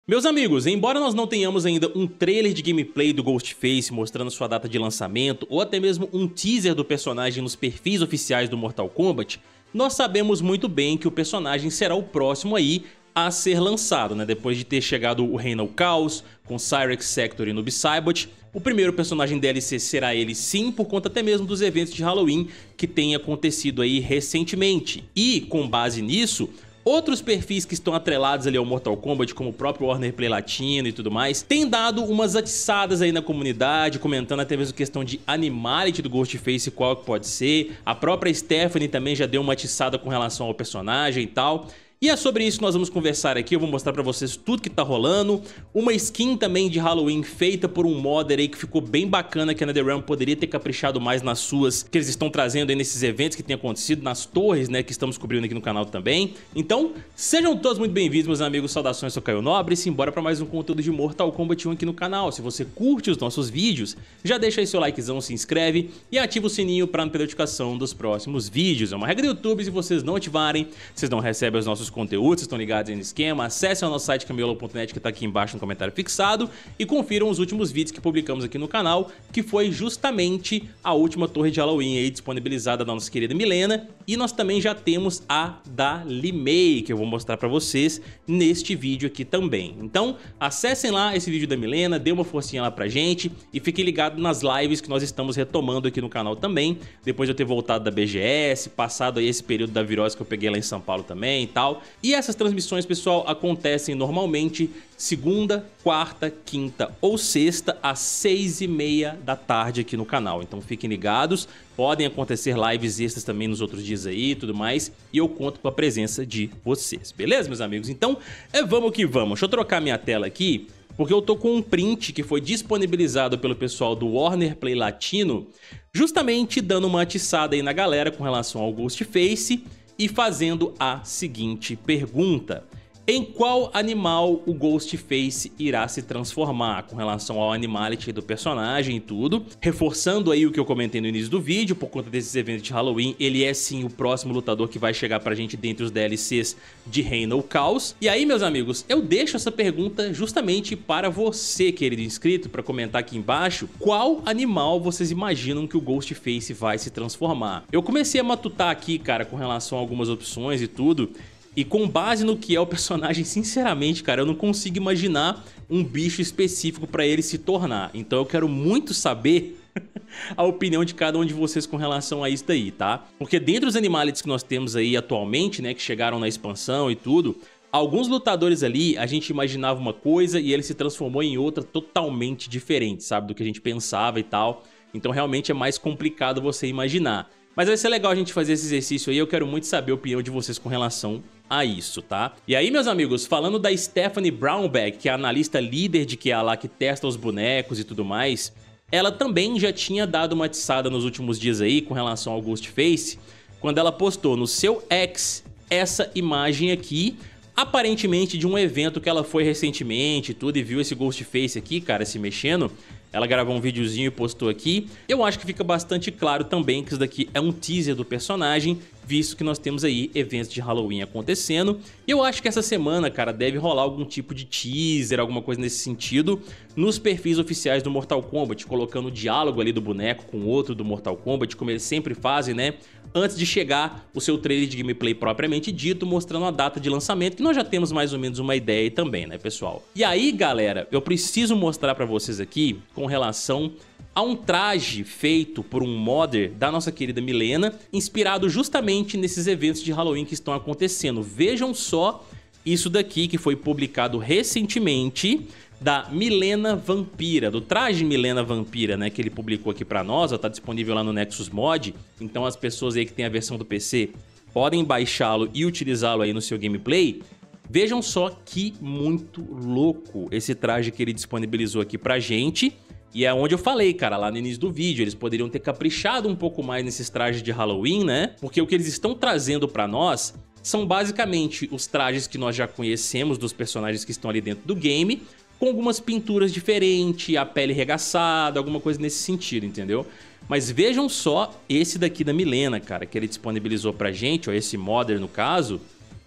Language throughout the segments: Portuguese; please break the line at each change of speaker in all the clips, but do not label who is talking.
Meus amigos, embora nós não tenhamos ainda um trailer de gameplay do Ghostface mostrando sua data de lançamento ou até mesmo um teaser do personagem nos perfis oficiais do Mortal Kombat, nós sabemos muito bem que o personagem será o próximo aí a ser lançado, né? Depois de ter chegado o Reino ao Caos, com Cyrex, Sector e Noob Saibot, o primeiro personagem DLC será ele sim, por conta até mesmo dos eventos de Halloween que têm acontecido aí recentemente. E, com base nisso, outros perfis que estão atrelados ali ao Mortal Kombat, como o próprio Warner Play Latino e tudo mais, têm dado umas atiçadas aí na comunidade, comentando até mesmo questão de animality do Ghostface, qual que pode ser. A própria Stephanie também já deu uma atiçada com relação ao personagem e tal. E é sobre isso que nós vamos conversar aqui, eu vou mostrar pra vocês tudo que tá rolando. Uma skin também de Halloween feita por um modder aí que ficou bem bacana, que a NetherRealm poderia ter caprichado mais nas suas, que eles estão trazendo aí nesses eventos que tem acontecido, nas torres, né, que estamos cobrindo aqui no canal também. Então, sejam todos muito bem-vindos, meus amigos, saudações, eu sou Caio Nobre, e simbora pra mais um conteúdo de Mortal Kombat 1 aqui no canal. Se você curte os nossos vídeos, já deixa aí seu likezão, se inscreve e ativa o sininho pra não perder a notificação dos próximos vídeos. É uma regra do YouTube, se vocês não ativarem, vocês não recebem os nossos conteúdos, vocês estão ligados aí no esquema. Acessem o nosso site camiolo.net, que tá aqui embaixo no comentário fixado, e confiram os últimos vídeos que publicamos aqui no canal, que foi justamente a última torre de Halloween aí disponibilizada da nossa querida Milena. E nós também já temos a da Limei, que eu vou mostrar pra vocês neste vídeo aqui também. Então acessem lá esse vídeo da Milena, dê uma forcinha lá pra gente e fiquem ligados nas lives que nós estamos retomando aqui no canal também, depois de eu ter voltado da BGS, passado aí esse período da virose que eu peguei lá em São Paulo também e tal. E essas transmissões, pessoal, acontecem normalmente segunda, quarta, quinta ou sexta às 6h30 da tarde aqui no canal. Então fiquem ligados, podem acontecer lives extras também nos outros dias aí e tudo mais, e eu conto com a presença de vocês, beleza, meus amigos? Então vamos que vamos. Deixa eu trocar minha tela aqui, porque eu tô com um print que foi disponibilizado pelo pessoal do Warner Play Latino, justamente dando uma atiçada aí na galera com relação ao Ghostface e fazendo a seguinte pergunta: em qual animal o Ghostface irá se transformar, com relação ao animality do personagem e tudo. Reforçando aí o que eu comentei no início do vídeo, por conta desses eventos de Halloween, ele é sim o próximo lutador que vai chegar pra gente dentre os DLCs de Reino ao Caos. E aí, meus amigos, eu deixo essa pergunta justamente para você, querido inscrito, para comentar aqui embaixo qual animal vocês imaginam que o Ghostface vai se transformar. Eu comecei a matutar aqui, cara, com relação a algumas opções e tudo, e com base no que é o personagem, sinceramente, cara, eu não consigo imaginar um bicho específico pra ele se tornar. Então eu quero muito saber a opinião de cada um de vocês com relação a isso daí, tá? Porque dentre os animalities que nós temos aí atualmente, né, que chegaram na expansão e tudo, alguns lutadores ali, a gente imaginava uma coisa e ele se transformou em outra totalmente diferente, sabe? Do que a gente pensava e tal. Então realmente é mais complicado você imaginar. Mas vai ser legal a gente fazer esse exercício aí, eu quero muito saber a opinião de vocês com relação a isso, tá? E aí, meus amigos, falando da Stephanie Brownback, que é a analista líder de QA lá, que testa os bonecos e tudo mais, ela também já tinha dado uma atiçada nos últimos dias aí com relação ao Ghostface, quando ela postou no seu X essa imagem aqui, aparentemente de um evento que ela foi recentemente e tudo, e viu esse Ghostface aqui, cara, se mexendo. Ela gravou um videozinho e postou aqui. Eu acho que fica bastante claro também que isso daqui é um teaser do personagem, visto que nós temos aí eventos de Halloween acontecendo. E eu acho que essa semana, cara, deve rolar algum tipo de teaser, alguma coisa nesse sentido, nos perfis oficiais do Mortal Kombat, colocando o diálogo ali do boneco com o outro do Mortal Kombat, como eles sempre fazem, né? Antes de chegar o seu trailer de gameplay propriamente dito, mostrando a data de lançamento, que nós já temos mais ou menos uma ideia aí também, né, pessoal? E aí, galera, eu preciso mostrar pra vocês aqui com relação a um traje feito por um modder da nossa querida Milena, inspirado justamente nesses eventos de Halloween que estão acontecendo. Vejam só isso daqui que foi publicado recentemente, da Milena Vampira, do traje Milena Vampira, né, que ele publicou aqui pra nós, ó, tá disponível lá no Nexus Mod, então as pessoas aí que tem a versão do PC podem baixá-lo e utilizá-lo aí no seu gameplay. Vejam só que muito louco esse traje que ele disponibilizou aqui pra gente. E é onde eu falei, cara, lá no início do vídeo, eles poderiam ter caprichado um pouco mais nesses trajes de Halloween, né? Porque o que eles estão trazendo pra nós são basicamente os trajes que nós já conhecemos dos personagens que estão ali dentro do game, com algumas pinturas diferentes, a pele regaçada, alguma coisa nesse sentido, entendeu? Mas vejam só esse daqui da Milena, cara, que ele disponibilizou pra gente, ó, esse modder no caso.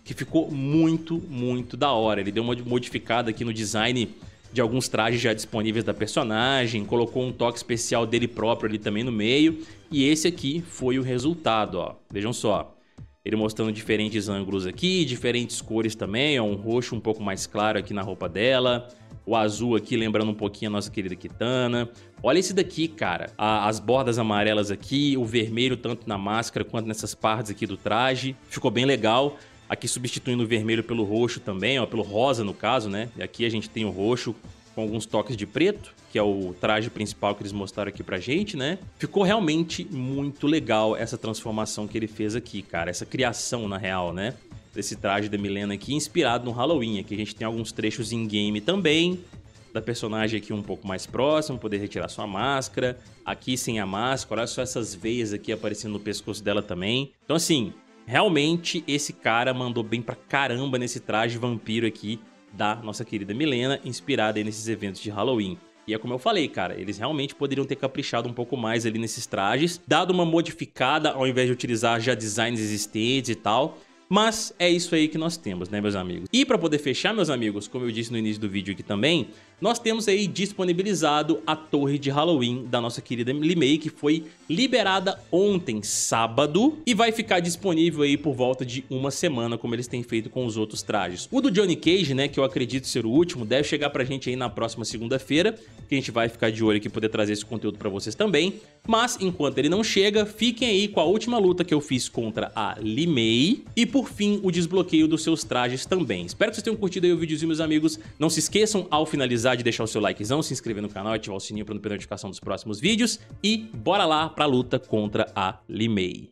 que ficou muito da hora. Ele deu uma modificada aqui no design de alguns trajes já disponíveis da personagem, colocou um toque especial dele próprio ali também no meio, e esse aqui foi o resultado, ó. Vejam só, ele mostrando diferentes ângulos aqui, diferentes cores também, ó, um roxo um pouco mais claro aqui na roupa dela, o azul aqui lembrando um pouquinho a nossa querida Kitana. Olha esse daqui, cara, as bordas amarelas aqui, o vermelho tanto na máscara quanto nessas partes aqui do traje, ficou bem legal. Aqui substituindo o vermelho pelo roxo também, ó, pelo rosa no caso, né? E aqui a gente tem o roxo com alguns toques de preto, que é o traje principal que eles mostraram aqui pra gente, né? Ficou realmente muito legal essa transformação que ele fez aqui, cara. Essa criação, na real, né? Desse traje da Mileena aqui, inspirado no Halloween. Aqui a gente tem alguns trechos em game também, da personagem aqui um pouco mais próximo, poder retirar sua máscara. Aqui sem a máscara, olha só essas veias aqui aparecendo no pescoço dela também. Então assim, realmente esse cara mandou bem pra caramba nesse traje vampiro aqui da nossa querida Mileena, inspirada aí nesses eventos de Halloween. E é como eu falei, cara, eles realmente poderiam ter caprichado um pouco mais ali nesses trajes, dado uma modificada ao invés de utilizar já designs existentes e tal. Mas é isso aí que nós temos, né, meus amigos? E para poder fechar, meus amigos, como eu disse no início do vídeo aqui também, nós temos aí disponibilizado a torre de Halloween da nossa querida Limei, que foi liberada ontem, sábado, e vai ficar disponível aí por volta de uma semana, como eles têm feito com os outros trajes. O do Johnny Cage, né, que eu acredito ser o último, deve chegar pra gente aí na próxima segunda-feira, que a gente vai ficar de olho aqui e poder trazer esse conteúdo pra vocês também. Mas, enquanto ele não chega, fiquem aí com a última luta que eu fiz contra a Limei e, por fim, o desbloqueio dos seus trajes também. Espero que vocês tenham curtido aí o videozinho, meus amigos. Não se esqueçam, ao finalizar, de deixar o seu likezão, se inscrever no canal e ativar o sininho para não perder a notificação dos próximos vídeos. E bora lá pra luta contra a Limei.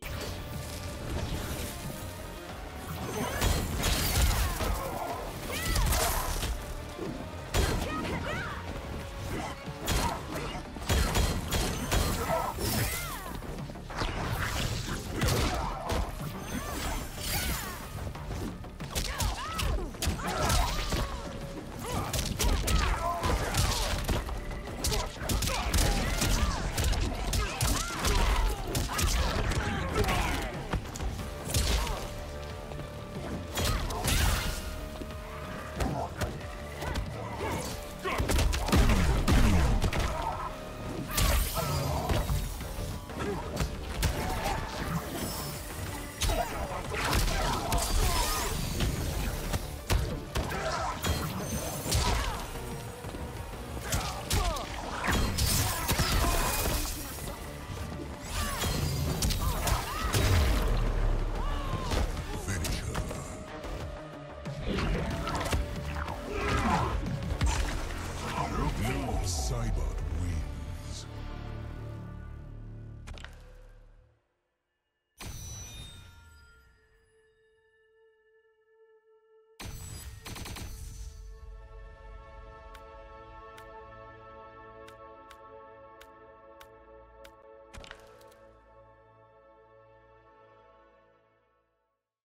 Cyber.